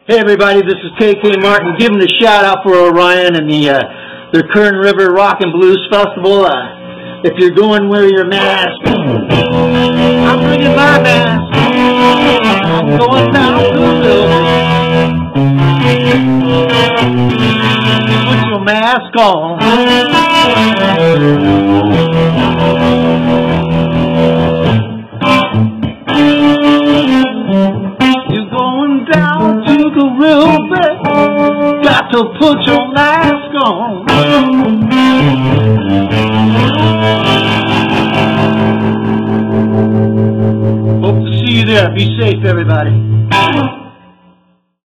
Hey everybody, this is KK Martin giving a shout out for Orion and the Kern River Rock and Blues Festival. If you're going, wear your mask. I'm bringing my mask. I'm going down to the river. Put your mask on. You're going down to the river. Got to put your mask on. Hope to see you there. Be safe, everybody.